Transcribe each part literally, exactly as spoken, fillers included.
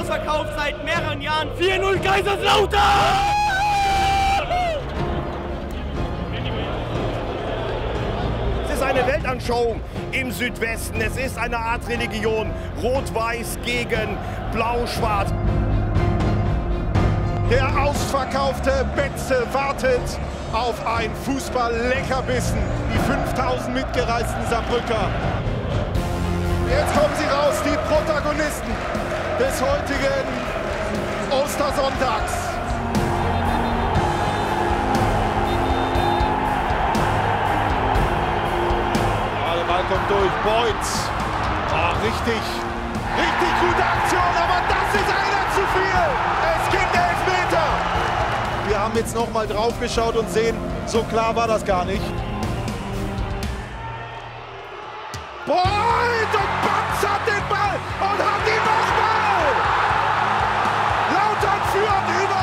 ausverkauft seit mehreren Jahren. vier null Kaiserslautern! Es ist eine Weltanschauung im Südwesten. Es ist eine Art Religion. Rot-Weiß gegen Blau-Schwarz. Der ausverkaufte Betze wartet auf ein Fußball-Leckerbissen. Die fünftausend mitgereisten Saarbrücker. Jetzt kommen sie raus, die Protagonisten des heutigen Ostersonntags. Ja, der Ball kommt durch, Beuth. Oh, richtig, richtig gute Aktion, aber das ist einer zu viel. Es gibt Elfmeter. Wir haben jetzt noch mal drauf geschaut und sehen, so klar war das gar nicht. Beuth und Batz hat den Ball und hat ihn nochmal. Lautern führt über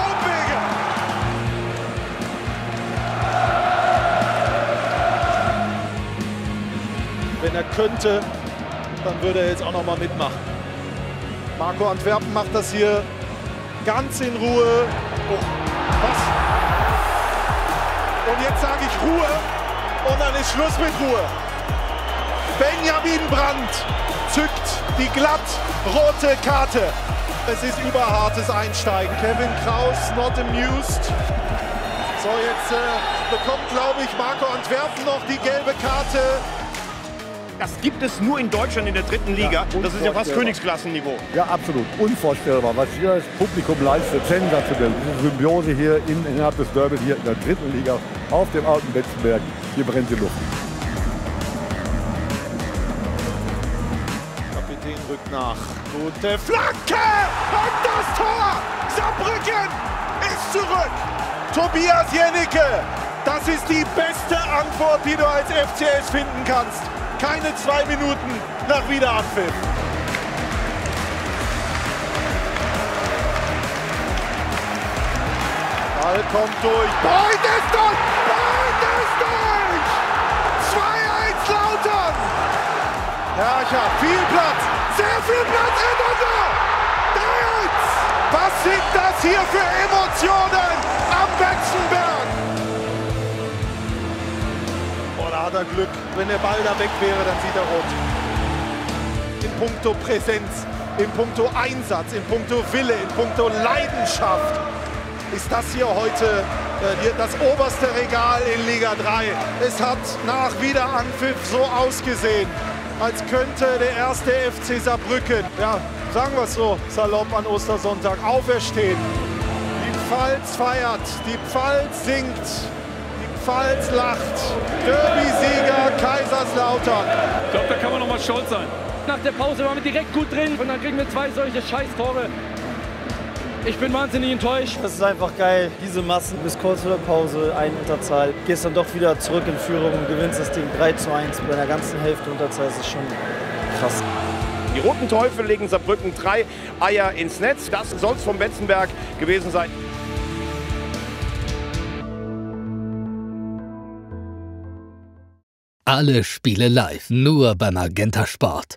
Umwege. Wenn er könnte, dann würde er jetzt auch noch mal mitmachen. Marco Antwerpen macht das hier ganz in Ruhe. Oh, was? Und jetzt sage ich Ruhe und dann ist Schluss mit Ruhe. Benjamin Brandt zückt die glatt rote Karte. Es ist überhartes Einsteigen. Kevin Kraus not amused. So, jetzt äh, bekommt, glaube ich, Marco Antwerpen noch die gelbe Karte. Das gibt es nur in Deutschland in der dritten Liga. Ja, das ist ja fast Königsklassenniveau. Ja, absolut. Unvorstellbar, was hier das Publikum leistet. Sensationell. Diese Symbiose hier in, innerhalb des Derbys, hier in der dritten Liga, auf dem alten Betzenberg. Hier brennt die Luft. Kapitän rückt nach. Gute Flanke! Und das Tor! Saarbrücken ist zurück! Tobias Jennecke, das ist die beste Antwort, die du als F C S finden kannst. Keine zwei Minuten nach Wiederanpfiff. Ball kommt durch. Beuth ist durch! Beuth ist durch! zwei eins Lautern! Herrcher, viel Platz, sehr viel Platz in unser! drei eins! Was sind das hier für Emotionen am Betzenberg? Oh, da hat er Glück. Wenn der Ball da weg wäre, dann sieht er rot. In puncto Präsenz, in puncto Einsatz, in puncto Wille, in puncto Leidenschaft ist das hier heute äh, das oberste Regal in Liga drei. Es hat nach Wiederanpfiff so ausgesehen, als könnte der erste F C Saarbrücken, ja, sagen wir es so, salopp an Ostersonntag, auferstehen. Die Pfalz feiert, die Pfalz singt, die Pfalz lacht. Derby-Sieger Kaiserslautern. Ich glaube, da kann man noch mal stolz sein. Nach der Pause waren wir direkt gut drin und dann kriegen wir zwei solche Scheiß-Tore. Ich bin wahnsinnig enttäuscht. Das ist einfach geil, diese Massen bis kurz vor der Pause, ein Unterzahl. Gehst dann doch wieder zurück in Führung und gewinnst das Ding drei zu eins bei einer ganzen Hälfte Unterzahl. Das ist schon krass. Die Roten Teufel legen Saarbrücken drei Eier ins Netz. Das soll es vom Betzenberg gewesen sein. Alle Spiele live, nur bei Magenta Sport.